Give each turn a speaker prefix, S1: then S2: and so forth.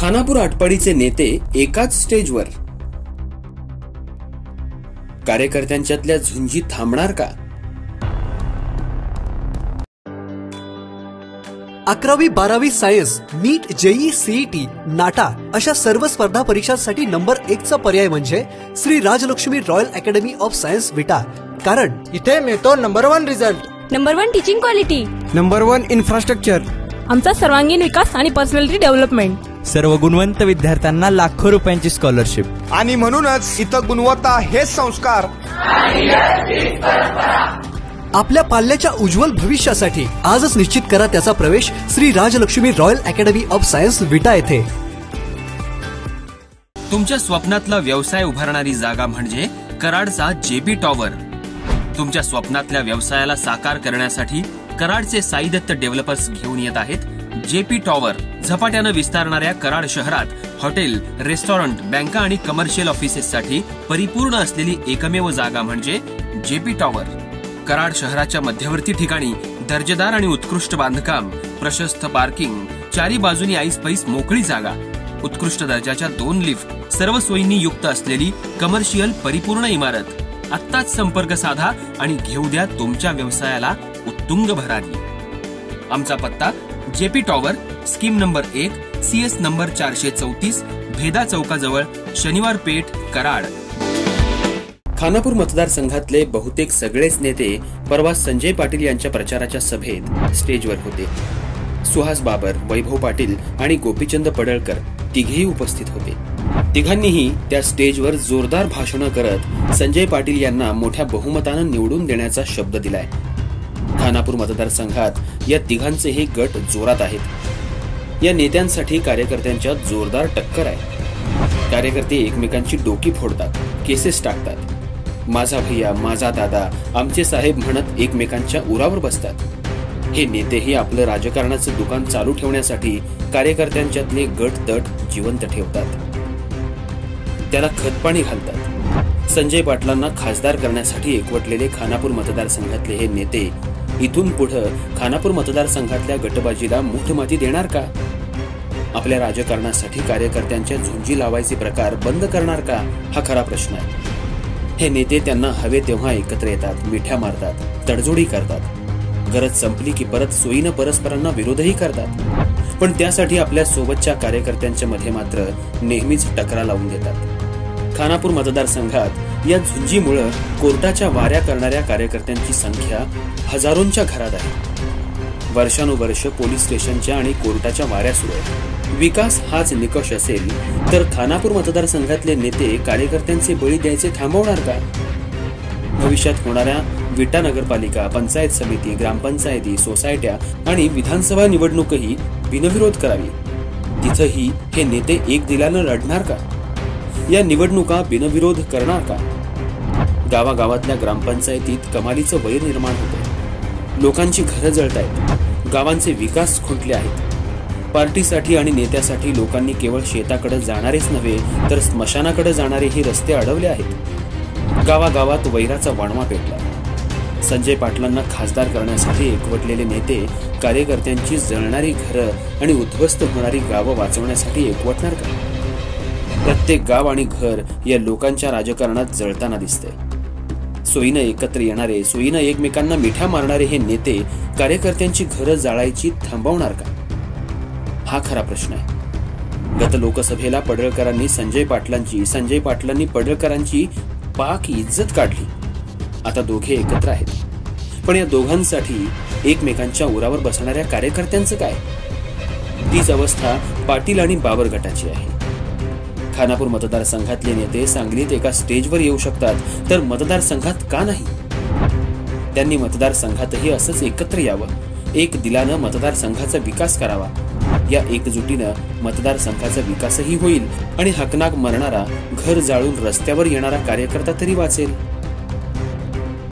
S1: खानापूर आटपाडीचे नेते एकाच स्टेजवर. कार्यकर्त्यांच्यातल्या झुंजी थांबणार का?
S2: 11वी 12वी science, NEET, JEE, CET, NATA अशा सर्व स्पर्धा परीक्षांसाठी नंबर 1चा पर्याय म्हणजे Shri Rajlakshmi royal academy of science Vita. कारण
S3: इथे मिळतो number 1 result,
S4: number 1 teaching quality,
S3: number 1 infrastructure,
S4: आमचा सर्वांगीण विकास आणि पर्सनॅलिटी डेव्हलपमेंट,
S5: सर्व गुणवंत विद्यार्थ्यांना लाखो रुपयांची स्कॉलरशिप
S3: आणि म्हणूनच इथं गुणवत्ता हेच संस्कार.
S2: आपल्या पाल्याच्या उज्ज्वल भविष्यासाठी आजच निश्चित करा त्याचा प्रवेश Shri Rajlakshmi royal academy of science Vita येथे.
S1: तुमच्या स्वप्नातला व्यवसाय उभारणारी जागा म्हणजे कराडचा जेपी टॉवर. तुमच्या स्वप्नातल्या व्यवसायाला साकार करण्यासाठी कराडचे साई दत्त डेव्हलपर्स घेऊन येत आहेत जेपी टॉवर. झपाट्यानं विस्तारणाऱ्या कराड शहरात हॉटेल, रेस्टॉरंट, बँका आणि कमर्शियल ऑफिसेससाठी परिपूर्ण असलेली एकमेव जागा म्हणजे जेपी टॉवर. कराड शहराच्या मध्यवर्ती ठिकाणी दर्जेदार आणि उत्कृष्ट बांधकाम, प्रशस्त पार्किंग, चारी बाजूनी ऐस पैस मोकळी जागा, उत्कृष्ट दर्जाच्या 2 लिफ्ट, सर्व सोयींनी युक्त असलेली कमर्शियल परिपूर्ण इमारत. आत्ताच संपर्क साधा आणि घेऊ द्या तुमच्या व्यवसायाला उत्तुंग भरारी. आमचा पत्ता JP tower, scheme number 1, CS number 434, Bheda चौकाजवळ, शनिवार पेठ, कराड. खानापूर मतदारसंघातले बहुतेक सगळेच नेते परवा संजय पाटील यांच्या प्रचाराच्या सभेत स्टेजवर होते. सुहास बाबर, वैभव पाटील आणि गोपीचंद पडळकर तिघेही उपस्थित होते. तिघांनीही त्या स्टेजवर जोरदार भाषणं करत संजय पाटील यांना मोठ्या बहुमतानं निवडून देण्याचा शब्द दिलाय. खानापूर मतदारसंघात या तिघांचेही गट जोरात आहेत. या नेत्यांसाठी कार्यकर्त्यांच्यात जोरदार टक्कर आहे. कार्यकर्ते एकमेकांची डोकी फोडतात, केसेस टाकतात. माझा भैया, माझा दादा, आमचे साहेब म्हणत एकमेकांच्या उरावर बसतात. हे नेतेही आपलं राजकारणाचं दुकान चालू ठेवण्यासाठी कार्यकर्त्यांच्यातले गट तट जिवंत ठेवतात, त्याला खतपाणी घालतात. संजय पाटलांना खासदार करण्यासाठी एकवटलेले खानापूर मतदारसंघातले हे नेते इथून पुढे खानापूर मतदारसंघातल्या गटबाजीला मूठमाती देणार का? आपल्या राजकारणासाठी कार्यकर्त्यांच्या झुंजी लावायचे प्रकार बंद करणार का? हा खरा प्रश्न आहे. हे नेते त्यांना हवे तेव्हा एकत्र येतात, मिठ्या मारतात, तडजोडी करतात. गरज संपली की परत सोयीनं परस्परांना विरोधही करतात. पण त्यासाठी आपल्या सोबतच्या कार्यकर्त्यांच्या मध्ये मात्र नेहमीच टकरा लावून देतात. खानापूर मतदारसंघात या झुंजीमुळे कोर्टाच्या वाऱ्या करणाऱ्या कार्यकर्त्यांची संख्या हजारोंच्या घरात आहे. वर्षानुवर्ष पोलीस स्टेशनच्या आणि कोर्टाच्या वाऱ्या सुरू आहेत. विकास हाच निकष असेल तर खानापूर मतदारसंघातले नेते कार्यकर्त्यांचे बळी द्यायचे थांबवणार का? भविष्यात होणाऱ्या विटा नगरपालिका, पंचायत समिती, ग्रामपंचायती, सोसायट्या आणि विधानसभा निवडणूकही बिनविरोध करावी. तिथंही हे नेते एक दिलानं लढणार का? या निवडणुका बिनविरोध करणार का? गावागावातल्या ग्रामपंचायतीत कमालीचं वैर निर्माण होतं. लोकांची घरं जळतायत, गावांचे विकास खुंटले आहेत. पार्टीसाठी आणि नेत्यासाठी लोकांनी केवळ शेताकडे जाणारेच नव्हे तर स्मशानाकडे जाणारेही रस्ते अडवले आहेत. गावागावात वैराचा वाणवा पेटला. संजय पाटलांना खासदार करण्यासाठी एकवटलेले नेते कार्यकर्त्यांची जळणारी घरं आणि उद्ध्वस्त होणारी गावं वाचवण्यासाठी एकवटणार का? प्रत्येक गाव आणि घर या लोकांच्या राजकारणात जळताना दिसतंय. सोयीनं एकत्र येणारे, सोयीनं एकमेकांना मिठ्या मारणारे हे नेते कार्यकर्त्यांची घरं जाळायची थांबवणार का? हा खरा प्रश्न आहे. गत लोकसभेला पडळकरांनी संजय पाटलांनी पडळकरांची पाक इज्जत काढली. आता दोघे एकत्र आहेत. पण या दोघांसाठी एकमेकांच्या उरावर बसणाऱ्या कार्यकर्त्यांचं काय? तीच अवस्था पाटील आणि बाबर गटाची आहे. खानापूर मतदारसंघातले नेते सांगलीत एका स्टेजवर येऊ शकतात तर मतदारसंघात का नाही? त्यांनी मतदारसंघातही असंच एकत्र यावं. एक दिलानं मतदारसंघाचा विकास करावा. या एकजुटीनं मतदारसंघाचा विकासही होईल आणि हकनाक मरणारा, घर जाळून रस्त्यावर येणारा कार्यकर्ता तरी वाचेल.